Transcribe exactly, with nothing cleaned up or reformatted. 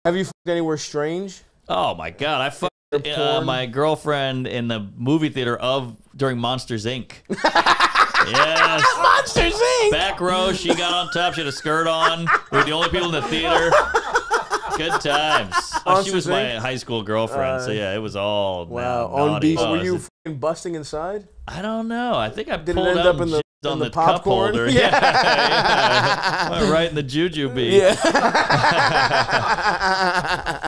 Have you fucked anywhere strange? Oh my god, I fucked uh, my girlfriend in the movie theater of during Monsters Incorporated. Yes. Monsters Incorporated. Back row, she got on top. She had a skirt on. We were the only people in the theater. Good times. Oh, she was my high school girlfriend, uh, so yeah, it was all wow. Now, on beach, oh, were you fucking busting inside? I don't know. I think I Did pulled it end out up in the, in on the, the popcorn? cup holder. Yeah, yeah, yeah. Right in the juju bee. Yeah.